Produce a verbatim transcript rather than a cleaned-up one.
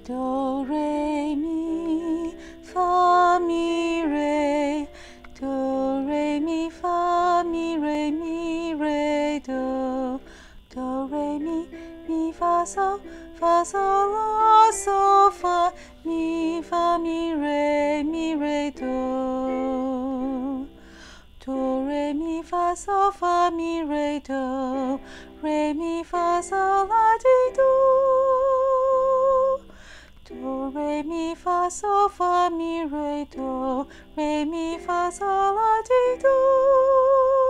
do, re, mi, fa, mi, re, do, re, mi, fa, mi, re, mi, re, do, do, re, mi, mi, fa, sol, fa, sol, la, sol, fa, mi, fa, mi, re, mi, re, do, do, re, mi, fa, sol, fa, mi, re, do, re, mi, fa, sol, la, ti, do, do, re, mi, fa, sol, fa, mi, re, do, re, mi, fa, sol, la, ti, do.